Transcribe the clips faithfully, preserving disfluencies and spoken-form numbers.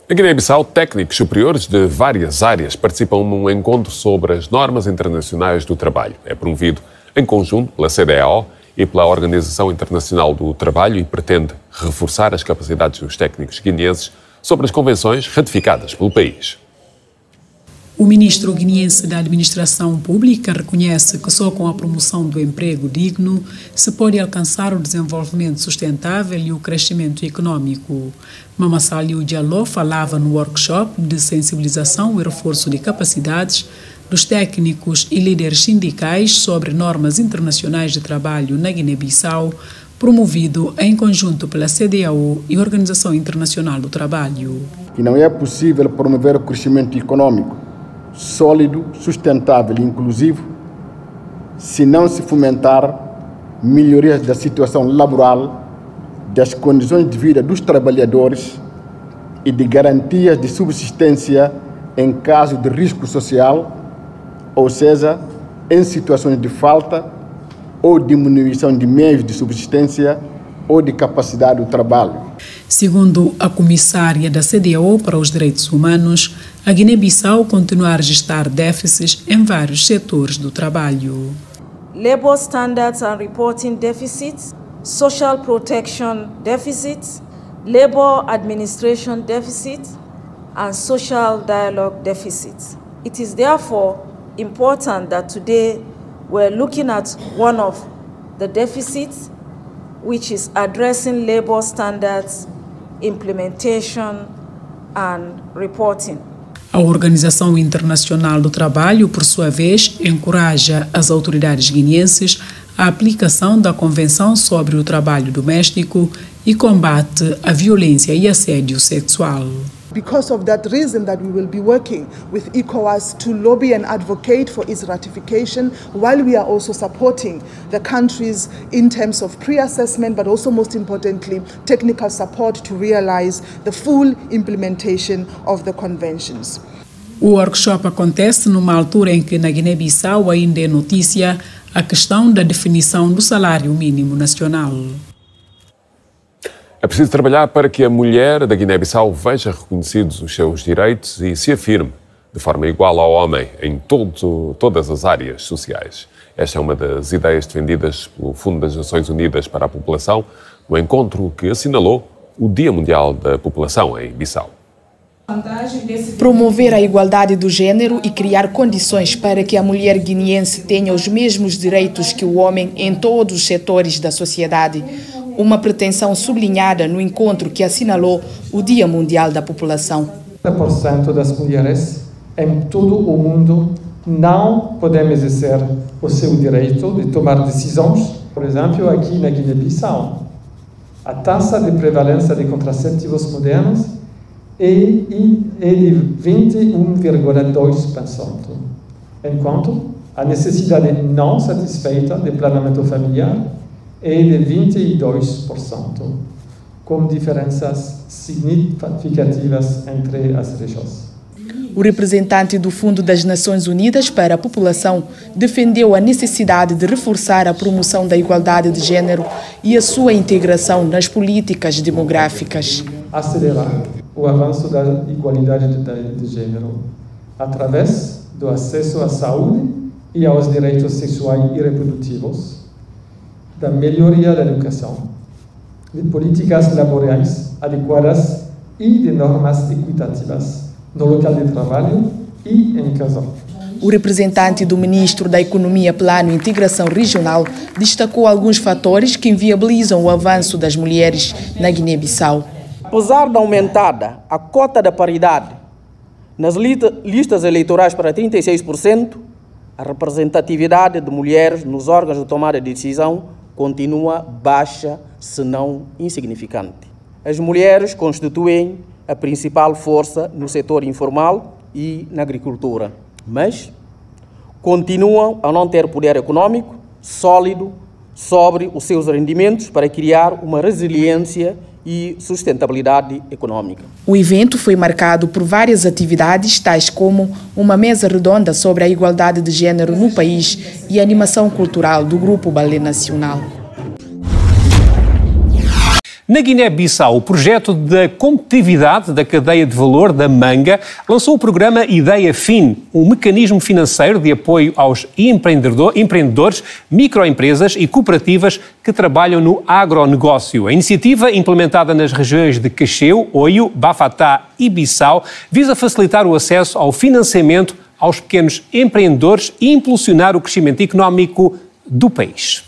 Na Guiné-Bissau, técnicos superiores de várias áreas participam num encontro sobre as normas internacionais do trabalho. É promovido em conjunto pela C D A O e pela Organização Internacional do Trabalho e pretende reforçar as capacidades dos técnicos guineenses sobre as convenções ratificadas pelo país. O ministro guineense da Administração Pública reconhece que só com a promoção do emprego digno se pode alcançar o desenvolvimento sustentável e o crescimento econômico. Mamassalio Diallo falava no workshop de sensibilização e reforço de capacidades dos técnicos e líderes sindicais sobre normas internacionais de trabalho na Guiné-Bissau, promovido em conjunto pela C D A O e Organização Internacional do Trabalho. E não é possível promover o crescimento econômico sólido, sustentável e inclusivo se não se fomentar melhorias da situação laboral, das condições de vida dos trabalhadores e de garantias de subsistência em caso de risco social, ou seja, em situações de falta ou diminuição de meios de subsistência ou de capacidade do trabalho. Segundo a comissária da C D A O para os Direitos Humanos, a Guiné-Bissau continua a registrar déficits em vários setores do trabalho. Labor standards and reporting deficits, social protection deficits, labor administration deficits, and social dialogue deficits. It is therefore important that today we're looking at one of the deficits, which is addressing labor standards, implementation and reporting. A Organização Internacional do Trabalho, por sua vez, encoraja as autoridades guineenses à aplicação da Convenção sobre o Trabalho Doméstico e combate a violência e assédio sexual. Because of that reason that we will be working with ECOWAS to lobby and advocate for its ratification, while we are also supporting the countries in terms of pre-assessment, but also most importantly, technical support to realize the full implementation of the conventions. O workshop acontece numa altura em que na Guiné-Bissau ainda é notícia a questão da definição do salário mínimo nacional. É preciso trabalhar para que a mulher da Guiné-Bissau veja reconhecidos os seus direitos e se afirme de forma igual ao homem em todo, todas as áreas sociais. Esta é uma das ideias defendidas pelo Fundo das Nações Unidas para a População no encontro que assinalou o Dia Mundial da População em Bissau. Promover a igualdade do género e criar condições para que a mulher guineense tenha os mesmos direitos que o homem em todos os setores da sociedade. Uma pretensão sublinhada no encontro que assinalou o Dia Mundial da População. setenta por cento das mulheres em todo o mundo não podem exercer o seu direito de tomar decisões. Por exemplo, aqui na Guiné-Bissau, a taxa de prevalência de contraceptivos modernos é de vinte e um vírgula dois por cento, enquanto a necessidade não satisfeita de planeamento familiar é de vinte e dois por cento, com diferenças significativas entre as regiões. O representante do Fundo das Nações Unidas para a População defendeu a necessidade de reforçar a promoção da igualdade de género e a sua integração nas políticas demográficas. Acelerar o avanço da igualdade de, de gênero através do acesso à saúde e aos direitos sexuais e reprodutivos, da melhoria da educação, de políticas laborais adequadas e de normas equitativas no local de trabalho e em casa. O representante do Ministro da Economia, Plano e Integração Regional destacou alguns fatores que inviabilizam o avanço das mulheres na Guiné-Bissau. Apesar da aumentada a cota da paridade nas listas eleitorais para trinta e seis por cento, a representatividade de mulheres nos órgãos de tomada de decisão continua baixa, se não insignificante. As mulheres constituem a principal força no setor informal e na agricultura, mas continuam a não ter poder econômico sólido sobre os seus rendimentos para criar uma resiliência e sustentabilidade econômica. O evento foi marcado por várias atividades, tais como uma mesa redonda sobre a igualdade de género no país e a animação cultural do Grupo Ballet Nacional. Na Guiné-Bissau, o projeto da competitividade da cadeia de valor da manga lançou o programa Ideia Fin, um mecanismo financeiro de apoio aos empreendedores, microempresas e cooperativas que trabalham no agronegócio. A iniciativa, implementada nas regiões de Cacheu, Oio, Bafatá e Bissau, visa facilitar o acesso ao financiamento aos pequenos empreendedores e impulsionar o crescimento económico do país.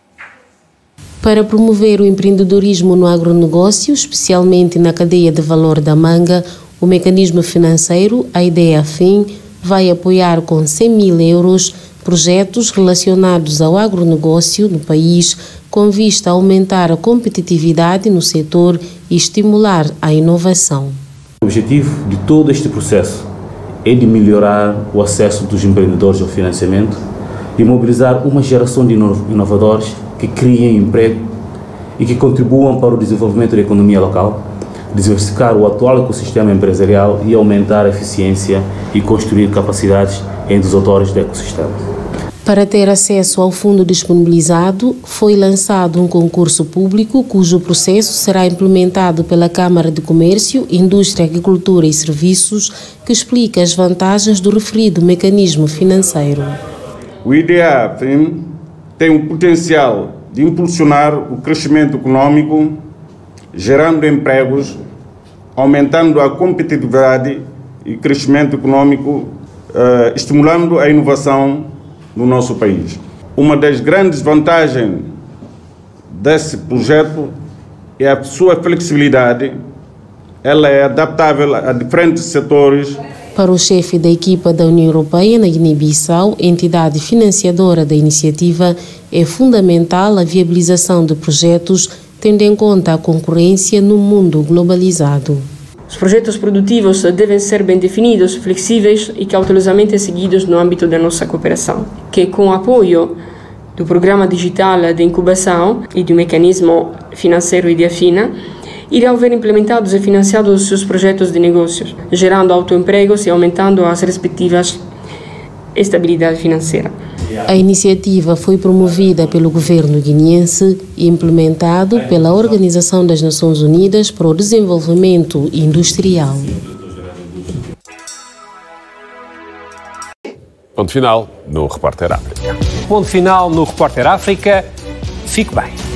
Para promover o empreendedorismo no agronegócio, especialmente na cadeia de valor da manga, o mecanismo financeiro, a Ideia Fin, vai apoiar com cem mil euros projetos relacionados ao agronegócio no país, com vista a aumentar a competitividade no setor e estimular a inovação. O objetivo de todo este processo é de melhorar o acesso dos empreendedores ao financiamento e mobilizar uma geração de inovadores que criem emprego e que contribuam para o desenvolvimento da economia local, diversificar o atual ecossistema empresarial e aumentar a eficiência e construir capacidades entre os atores do ecossistema. Para ter acesso ao fundo disponibilizado, foi lançado um concurso público cujo processo será implementado pela Câmara de Comércio, Indústria, Agricultura e Serviços, que explica as vantagens do referido mecanismo financeiro. O Ideia Fin tem o potencial de impulsionar o crescimento econômico, gerando empregos, aumentando a competitividade e crescimento econômico, eh, estimulando a inovação no nosso país. Uma das grandes vantagens desse projeto é a sua flexibilidade. Ela é adaptável a diferentes setores. Para o chefe da equipa da União Europeia na Guiné-Bissau, entidade financiadora da iniciativa, é fundamental a viabilização de projetos, tendo em conta a concorrência no mundo globalizado. Os projetos produtivos devem ser bem definidos, flexíveis e cautelosamente seguidos no âmbito da nossa cooperação, que com o apoio do Programa Digital de Incubação e do Mecanismo Financeiro Ideia Fin, irão ver implementados e financiados os seus projetos de negócios, gerando autoempregos e aumentando as respectivas estabilidade financeira. A iniciativa foi promovida pelo governo guineense e implementado pela Organização das Nações Unidas para o Desenvolvimento Industrial. Ponto final no Repórter África. Ponto final no Repórter África. Fique bem.